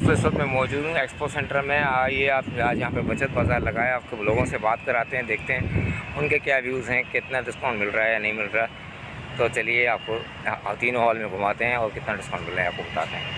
दोस्तों इस वक्त मैं मौजूद हूँ एक्सपो सेंटर में। आइए आप आज यहाँ पे बचत बाज़ार लगाया, आपको लोगों से बात कराते हैं, देखते हैं उनके क्या व्यूज़ हैं, कितना डिस्काउंट मिल रहा है या नहीं मिल रहा। तो चलिए आपको तीनों हॉल में घुमाते हैं और कितना डिस्काउंट मिल रहा है आपको बताते हैं।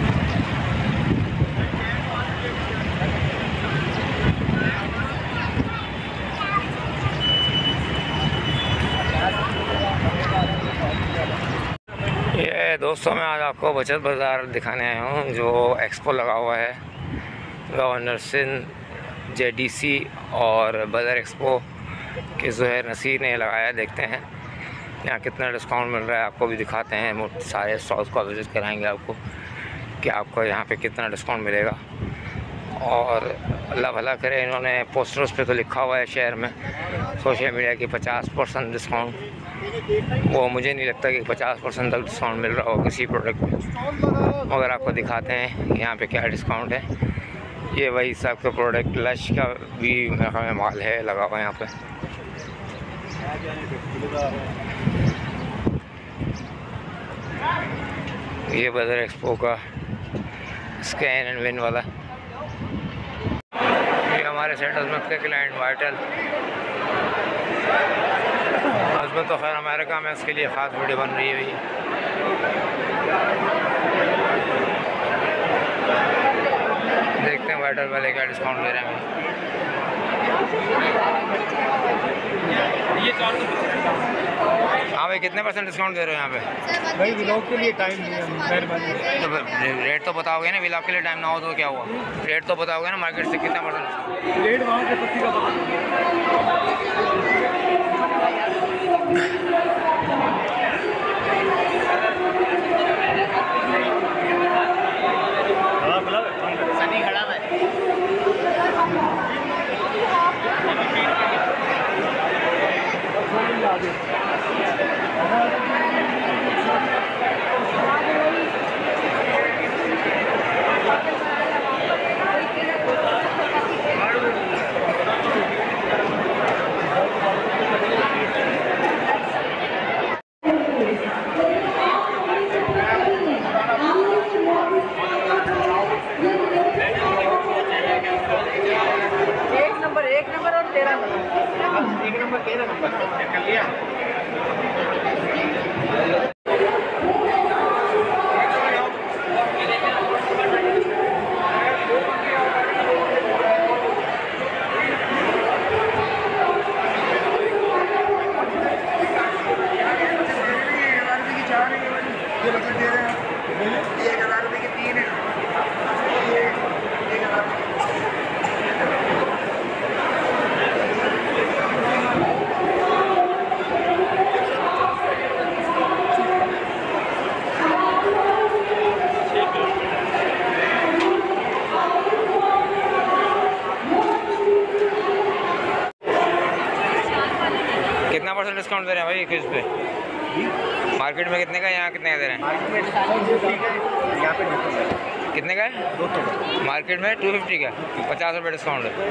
ये दोस्तों मैं आज आपको बचत बाज़ार दिखाने आया हूँ जो एक्सपो लगा हुआ है। गवर्नर सिंध जेडीसी और बदर एक्सपो के ज़ुहैर नसीर ने लगाया। देखते हैं यहाँ कितना डिस्काउंट मिल रहा है, आपको भी दिखाते हैं। सारे स्टॉल्स को विज़िट कराएंगे आपको कि आपको यहाँ पे कितना डिस्काउंट मिलेगा। और अल्लाह भला करे, इन्होंने पोस्टर्स पे तो लिखा हुआ है शहर में सोशल मीडिया की 50% डिस्काउंट। वो मुझे नहीं लगता कि 50% तक डिस्काउंट मिल रहा हो किसी प्रोडक्ट पे, मगर आपको दिखाते हैं यहाँ पे क्या डिस्काउंट है। ये वही साहब का प्रोडक्ट लश का भी मेरा माल है लगा हुआ यहाँ पे। ये बदर एक्सपो का स्कैन एंड विन वाला। ये हमारे सेंट हस्बैंड के क्लाइंट वाइटल हस्बैंड तो खैर अमेरिका में, इसके लिए ख़ास वीडियो बन रही है भैया। देखते हैं वाइटल वाले क्या डिस्काउंट दे रहे हैं। ये 400। हाँ भाई, कितने % डिस्काउंट दे रहे हो यहाँ पे? भाई व्लॉग के लिए टाइम नहीं है, मेहरबानी। तो रेट तो बताओगे ना, व्लॉग के लिए टाइम ना हो तो क्या हुआ? रेट तो बताओगे ना मार्केट से कितना %? रेट वहाँ के पत्ती का सनी खड़ा है। एक नंबर और 13 नंबर। एक नंबर 13 नंबर कर लिया। कितना % डिस्काउंट दे रहे हैं भाई किस पे? मार्केट में कितने का, यहाँ कितने का दे रहे हैं? यहाँ पे कितने का है? 200। मार्केट में 250 का 50 रुपये डिस्काउंट है।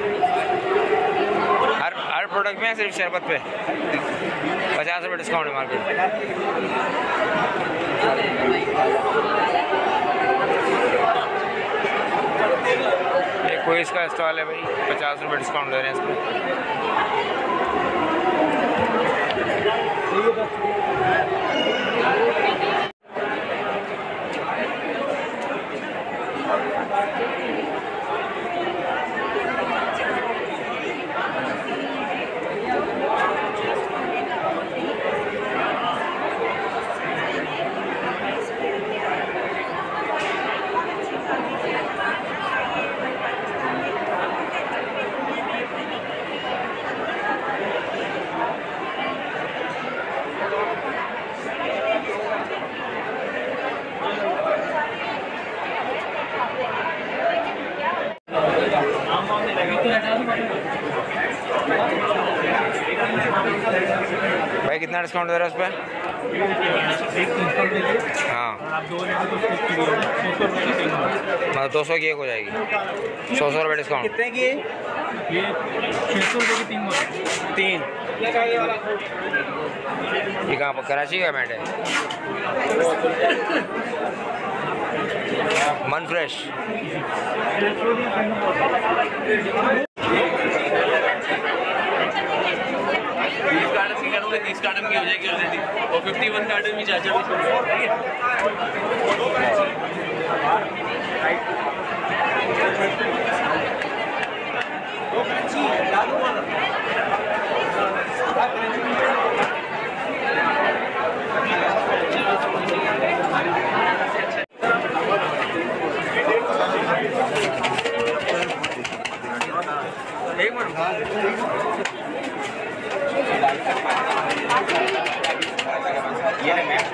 हर प्रोडक्ट में, सिर्फ शरबत पे 50 रुपये डिस्काउंट है मार्केट में। ये कोई इसका स्टॉल है भाई, 50 रुपये डिस्काउंट दे रहे हैं इस पर। भाई कितना डिस्काउंट दे रहा है उस पर? हाँ मतलब 200 की एक हो जाएगी, 100 रुपये डिस्काउंट। कितने की? ये 600 रुपये की 3। ये कहाँ पर, कराची का मैट है? मन फ्रेश। कार्टन 30 कार्टन की हो जाएगी ऑलरेडी और 51 कार्टन भी चाचा भी छोड़ रहे हैं। एक मिनट ये है मैम।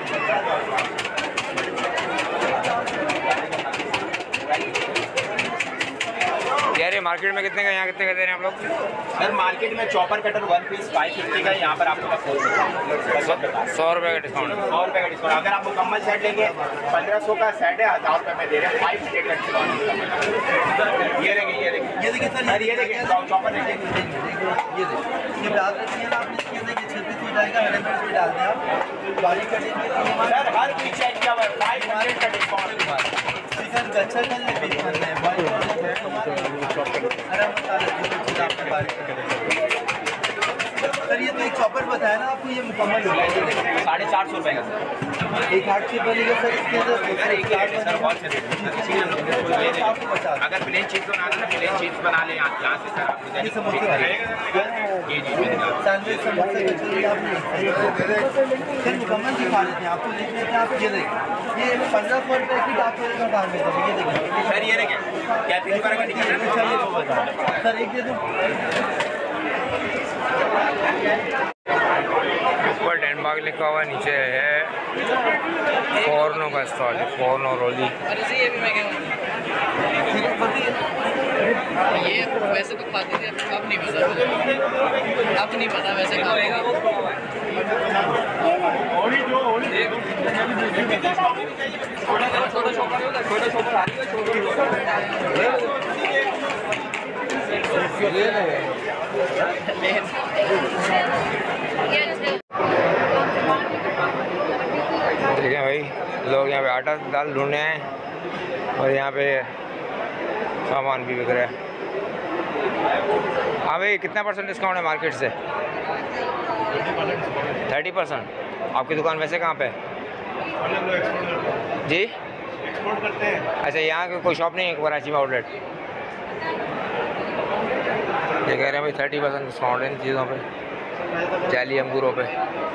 यार ये मार्केट में कितने का, यहाँ कितने का दे रहे हैं आप लोग? सर मार्केट में चॉपर कटर 1 पीस 550 का, यहाँ पर आपको 100 रुपये का डिस्काउंट। 100 रुपये का डिस्काउंट। अगर आप मुकम्मल सेट लेंगे 1500 का सेट है, 1000 रुपये में दे रहे हैं 5 का डिस्काउंट। ये देखिए सर, ये देखिए चॉपर देखिए, ये देखिए डाल देती है ना आपने, इसके अंदर ये 36 हो जाएगा, हरे मिर्च भी डाल दें आप, बारीक कटिंग सर हर कोई चेक किया हुआ है 500 का डिस्काउंट के बाद। सर गच्छा का ले भी करना है भाई, अरे मसाला आपने बारीक। सर ये तो एक चॉपर बताया ना आपको, ये मुकम्मल हो जाएगा 450 रुपये का सर। एक हार्ट शेप बनेगा सर, इसके अंदर एक हार्ट सर बहुत से अगर प्लेन चीज़ बना देना, प्लेन चीज़ बना ले यहाँ से सर आपको जी सैंडविच समोसे सर मुकम्मल दिखा देते हैं आपको। देख लेते हैं आप, ये देखिए ये 1500 रुपये की आप का दाम है सर। ये देखिए सर, ये देखिए क्या 3 का टिकट सर, एक दे दो। ऊपर डेनमार्क लिखा हुआ, नीचे है फोरनो का स्टॉल है, फोरनो रोली। ये भी मैं ये वैसे तो खाते थे, अब नहीं पता, अब नहीं पता वैसे खाएगा। देखें भाई, लोग यहाँ पे आटा दाल ढूंढने हैं और यहाँ पे सामान भी बिक रहा है। हाँ भाई, कितना % डिस्काउंट है मार्केट से? 30%। आपकी दुकान वैसे कहाँ पे है जी? एक्सपोर्ट करते हैं। अच्छा, यहाँ की कोई शॉप नहीं है कराची में आउटलेट? ये कह रहे हैं भाई 30% डिस्काउंट है इन चीज़ों पे, जाली अंगूरों पे।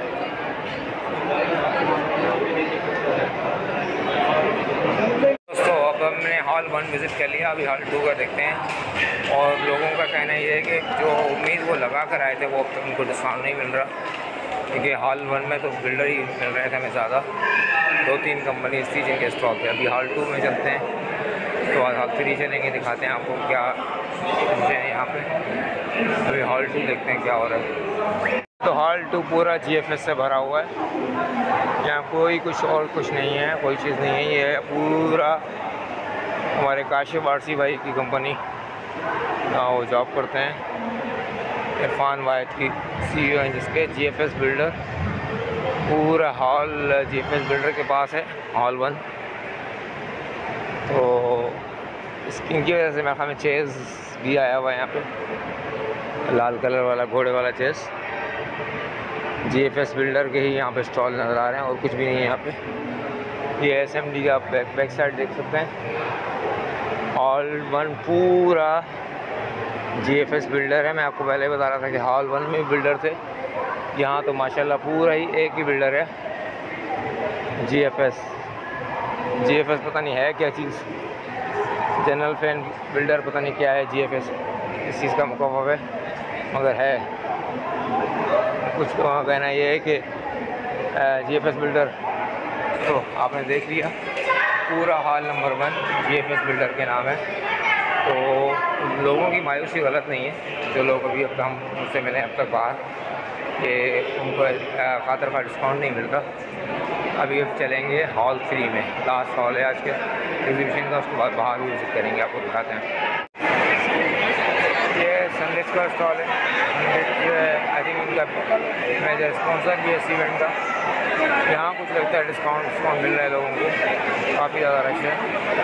दोस्तों अब हमने हॉल 1 विज़िट कर लिया, अभी हॉल 2 का देखते हैं। और लोगों का कहना ये है कि जो उम्मीद वो लगा कर आए थे वो अब तक उनको डिस्काउंट नहीं मिल रहा, क्योंकि हॉल 1 में तो बिल्डर ही मिल रहे थे हमें ज़्यादा, 2-3 कंपनीज थी जिनके स्टॉक थे। अभी हॉल 2 में चलते हैं, तो आज हॉल 3 चलेंगे, दिखाते हैं आपको क्या चीज़ें हैं यहाँ पे। अभी हॉल 2 देखते हैं क्या हो रहा है। तो हॉल 2 पूरा GFS से भरा हुआ है, यहाँ कोई कुछ और कुछ नहीं है, कोई चीज़ नहीं है। ये पूरा हमारे काशिफ आरसी भाई की कंपनी, वो जॉब करते हैं, इरफान वाहिद की CEO हैं जिसके, GFS बिल्डर। पूरा हॉल GFS बिल्डर के पास है, हॉल 1। तो इनकी वजह से मेरे ख्याल में चेज़ भी आया हुआ है यहाँ पे, लाल कलर वाला घोड़े वाला चेज़। GFS बिल्डर के ही यहाँ पे स्टॉल नज़र आ रहे हैं और कुछ भी नहीं है यहाँ पे। ये SMD का बैक साइड देख सकते हैं। हॉल 1 पूरा GFS बिल्डर है। मैं आपको पहले बता रहा था कि हॉल 1 में बिल्डर थे, यहाँ तो माशाल्लाह पूरा ही एक ही बिल्डर है, GFS पता नहीं है क्या चीज़, जनरल फैन बिल्डर पता नहीं क्या है GFS, इस चीज़ का मुकाबला है, मगर है कुछ। तो कहना ये है कि GFS बिल्डर, तो आपने देख लिया पूरा हॉल नंबर 1 GFS बिल्डर के नाम है। तो लोगों की मायूसी गलत नहीं है, जो लोग अभी अब हम मुझसे मिले अब तक बाहर, कि उनको खातर का डिस्काउंट नहीं मिलता। अभी अब चलेंगे हॉल 3 में, लास्ट हॉल है आज के एग्जीबिशन का, उसके बाद बाहर भी विजिट करेंगे, आपको दिखाते हैं। ये सनरिच का स्टॉल है, आई थिंक उनका मेजर स्पॉन्सर भी है इस इवेंट का। यहाँ कुछ लगता है डिस्काउंट मिल रहा है लोगों को, काफ़ी ज़्यादा रश है।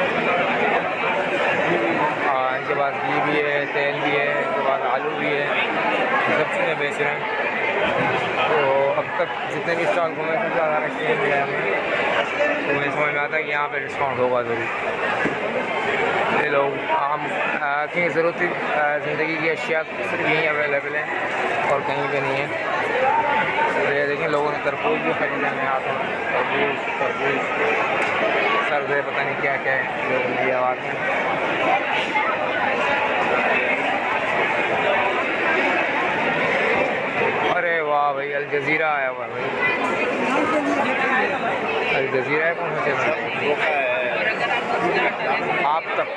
इनके पास घी भी है, तेल भी है, इनके पास आलू भी है, सब चीज़ें बेच रहे हैं। तो अब तक जितने भी स्टॉल घूमे सबसे ज़्यादा रश नहीं मिला हमें, तो मुझे समझ में आता है कि यहाँ पे डिस्काउंट होगा ज़रूर। ये लोग आम की ज़रूरत ज़िंदगी की अशिया सिर्फ यहीं अवेलेबल हैं और कहीं पे नहीं है। तो ये देखें लोगों ने तरबूज भी खरीदे हैं हाथों में, तरबूज सरदे पता नहीं क्या क्या है लोगों ने लिया हाथ में। अरे वाह भाई, अल जज़ीरा आया हुआ है भाई। अल जज़ीरा है कौन सा चैनल? आप तक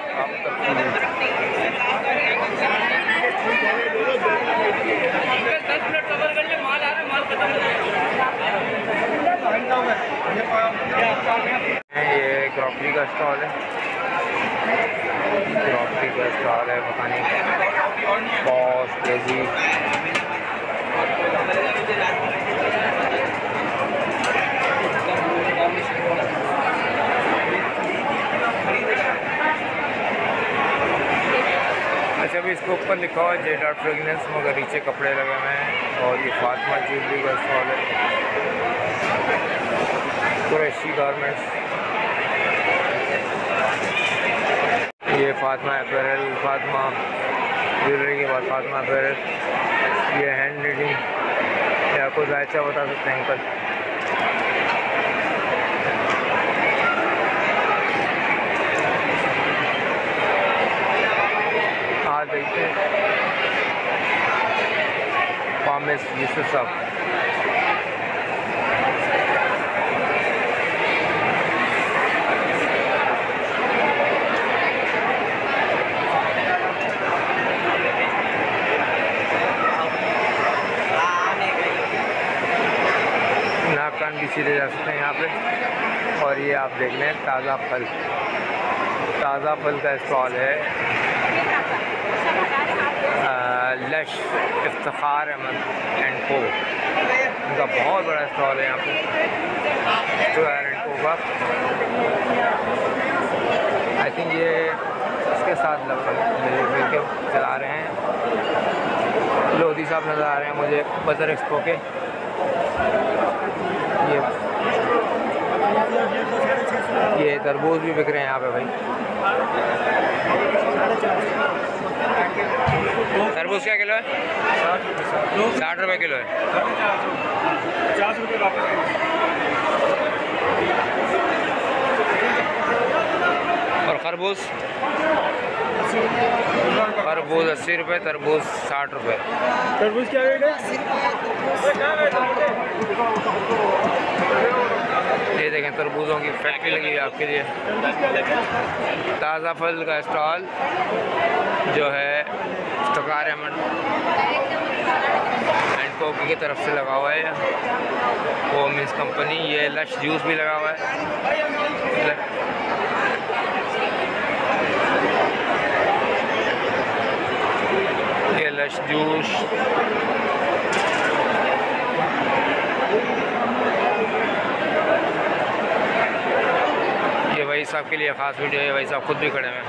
ये क्रॉकरी का स्टॉल है, पता नहीं बॉस केजी। अच्छा, अभी इसके ऊपर लिखा हुआ है जेड फ्रेगनेंस, मगर नीचे कपड़े लगे हुए हैं। और ये फातिमा ज्वेलरी का स्टॉल है, कुरैशी गारमेंट्स। ये फातिमा अपैरल, फातिमा ज्वेलरी के बाद फातिमा अपैरल। ये हैंड नीडिंग, या आपको जायचा बता सकते हैं अंकल। हाँ देखते हैं, पामिस यूसुफ साहब। नाकान भी सीधे जा सकते हैं यहाँ पे। और ये आप देख लें ताज़ा फल का स्टॉल है। लश इफ्तिखार अहमद एंड को, उनका बहुत बड़ा स्टॉल है यहाँ पे स्क्वायर एंड को का। आई थिंक ये इसके साथ मिल के चला रहे हैं। लोधी साहब नज़र आ रहे हैं मुझे बदर एक्सपो के। ये तरबूज भी बिक रहे हैं यहाँ पे भाई। तरबूज क्या किलो है? 60 रुपये किलो है। 50 रुपये वापस। और खरबूज 80 रुपये, तरबूज 60 रुपये। तरबूज क्या रेट है? ये देखें तरबूजों की फैक्ट्री लगी है आपके लिए। ताज़ा फल का स्टॉल जो है इफ्तिखार अहमद एंड को की तरफ से लगा हुआ है, वो मीन्स कंपनी। ये लश जूस भी लगा हुआ है। ये लश जूस, ये भाई साहब के लिए ख़ास वीडियो है। भाई साहब खुद भी खड़े हैं।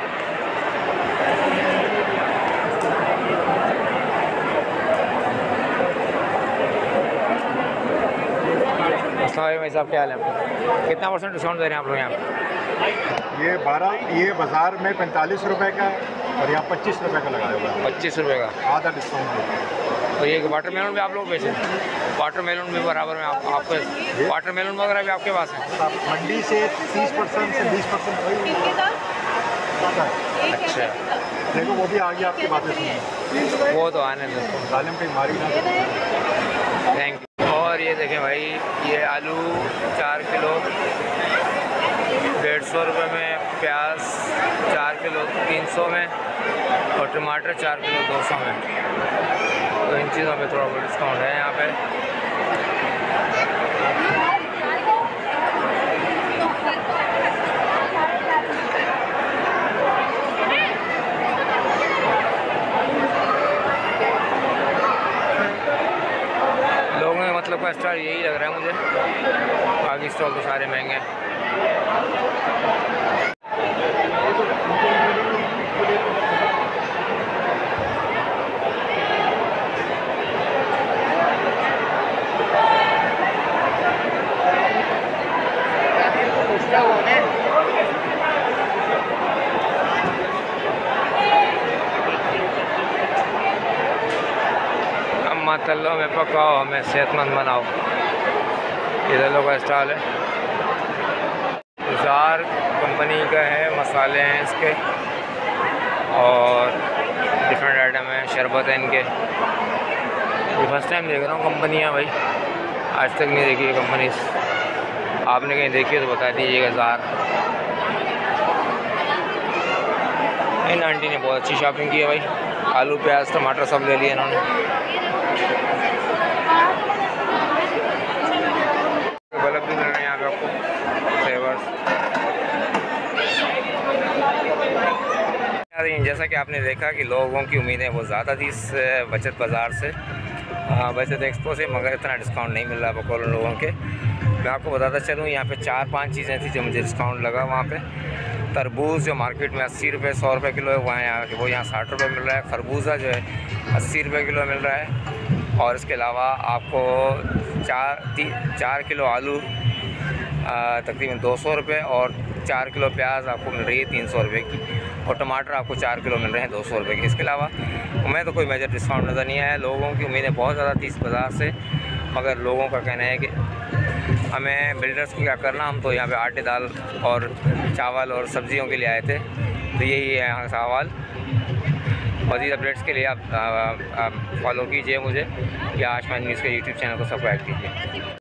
भाई साहब क्या हाल है? कितना % डिस्काउंट दे रहे हैं आप लोग यहाँ पे? ये बाज़ार में 45 रुपए का और यहाँ 25 रुपए का लगाया हुआ है। 25 रुपये का आधा डिस्काउंट। और ये वाटरमेलन भी आप लोग बेचें? वाटरमेलन भी बराबर में आपके वाटरमेलन वगैरह भी आपके पास है? आप मंडी से 30% से 20% अच्छा, देखो वो भी आ गया आपकी बातें सुनिए। वो तो आने दो, जालिम पे मारी ना। Thank you. और ये देखें भाई, ये आलू 4 किलो 150 रुपये में, प्याज 4 किलो 300 में, और टमाटर 4 किलो 200 में। तो इन चीज़ों पे थोड़ा बहुत डिस्काउंट है यहाँ पे। लोगों के मतलब का स्टार यही लग रहा है मुझे। स्टॉल तो सारे महंगे हैं। अम्मा तल्लों में पकाओ, हमें सेहतमंद बनाओ, इधर लोग का स्टॉल है। जार कंपनी का है, मसाले हैं इसके और डिफरेंट आइटम है, शरबत है इनके। ये फर्स्ट टाइम देख रहा हूँ कंपनियाँ भाई, आज तक नहीं देखी है कंपनी। आपने कहीं देखी है तो बता दीजिएगा। जार इन आंटी ने बहुत अच्छी शॉपिंग की है भाई, आलू प्याज टमाटर सब ले लिए इन्होंने। बल्ब भी मिल रहे हैं यहाँ पे आपको, फ्लेवर्स। जैसा कि आपने देखा कि लोगों की उम्मीदें बहुत ज़्यादा थी इस बचत बाज़ार से, बचत एक्सपो से, मगर इतना डिस्काउंट नहीं मिल रहा बकौल लोगों के। मैं आपको बताता चलूँ, यहाँ पे 4-5 चीज़ें थी जो मुझे डिस्काउंट लगा। वहाँ पे तरबूज जो मार्केट में 80 रुपये 100 रुपये किलो है, वो यहाँ 60 रुपये मिल रहा है। खरबूजा जो है 80 रुपये किलो मिल रहा है। और इसके अलावा आपको 4 किलो आलू तकरीबन 200 रुपये और 4 किलो प्याज आपको मिल रही है 300 रुपये की, और टमाटर आपको 4 किलो मिल रहे हैं 200 रुपये के। इसके अलावा हमें तो कोई मेजर डिस्काउंट नज़र नहीं आया। लोगों की उम्मीदें बहुत ज़्यादा थी इस बाज़ार से, मगर लोगों का कहना है कि हमें बिल्डर्स को क्या करना, हम तो यहाँ पे आटे दाल और चावल और सब्जियों के लिए आए थे। तो यही है यहाँ का सवाल। मज़ीद अपडेट्स के लिए आप फॉलो कीजिए मुझे, या आशमान न्यूज़ के यूट्यूब चैनल को सब्सक्राइब कीजिए।